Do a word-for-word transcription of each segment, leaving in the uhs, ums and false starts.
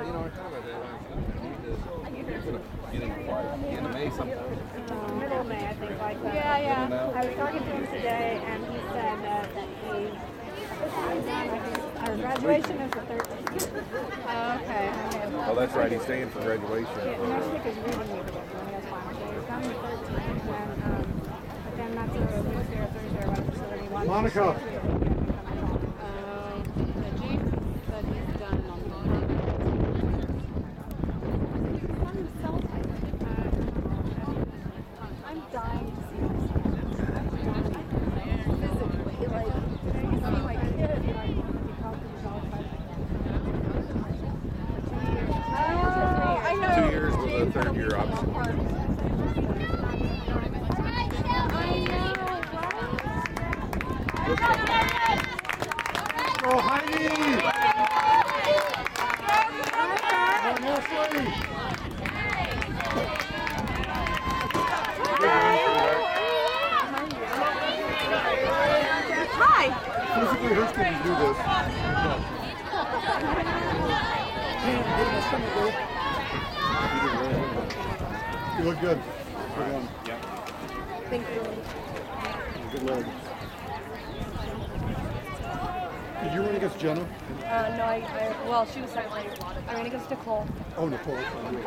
you know, I thought about that. I need to put a beginning of the end of May sometime. Um, middle of May, I think, like that. Yeah, yeah. I was talking to him today, and he said uh, that he, our graduation is the thirteenth. Oh, okay. Oh, that's right. He's staying for graduation. Yeah, next week is reading week again, when he has final. So he's coming the thirteenth, and, um, but then that's a Wednesday or Thursday or whatever, so then he wants Monica. to see if he can come and talk. Um, James said he's done on Monday. I'm dying to see this. Physically, like, I see my kid, like, he calls himself, I know. Two years with the third year option. Go, Heidi! Come on, Ashley! Hi. Physically hurts when you do this. You look good. Good one. Thank you. Good leg. Did you run against Jenna? Uh, no, I, I, well, she was second. I ran against Nicole. Oh, Nicole.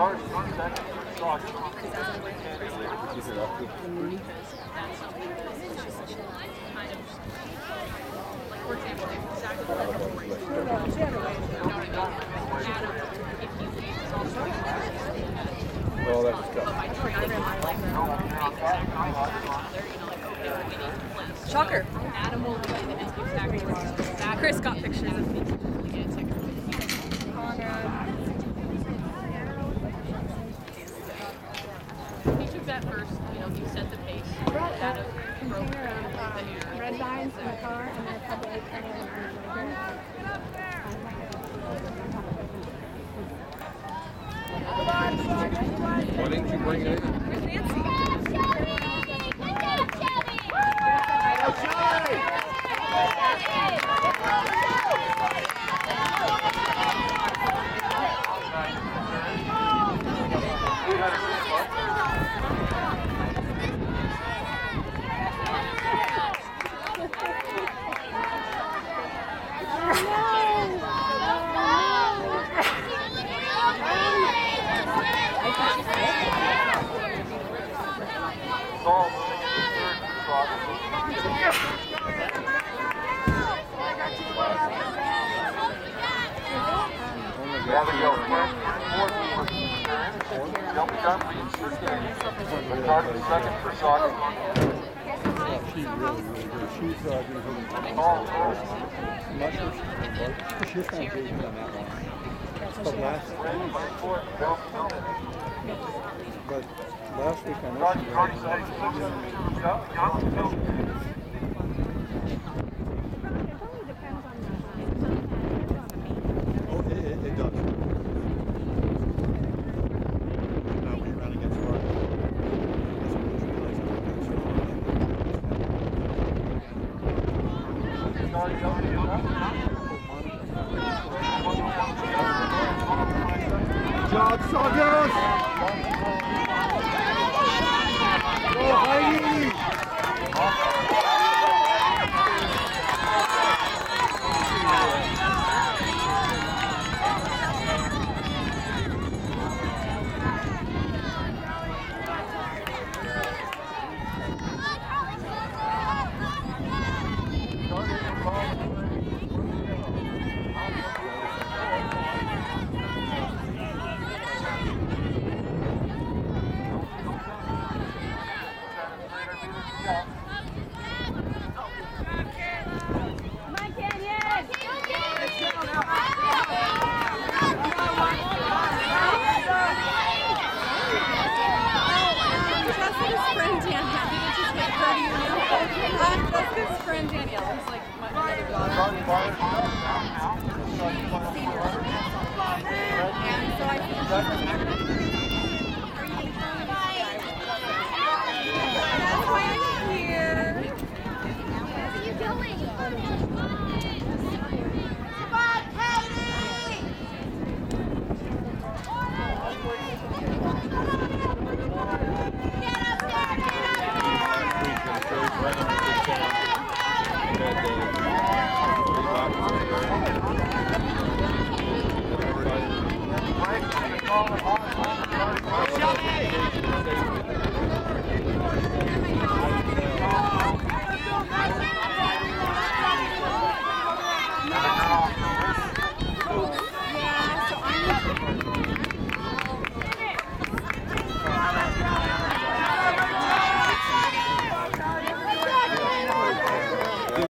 Well, that's tough. Shocker. Chris got pictures of me. He took that first, you know, he set the pace. Brought a container of um, red vines in the car, and then a couple of Why didn't you bring it in? Where's Nancy? Second for soccer. She's really, really good. She's uh, going to go to the I'm not sure she's She's kind of big on that one. But last, but last week I know she Oh, it, it, it does. Now when you run against Mark, that's when you realize how Job Saunders! Go Heidi! And so I think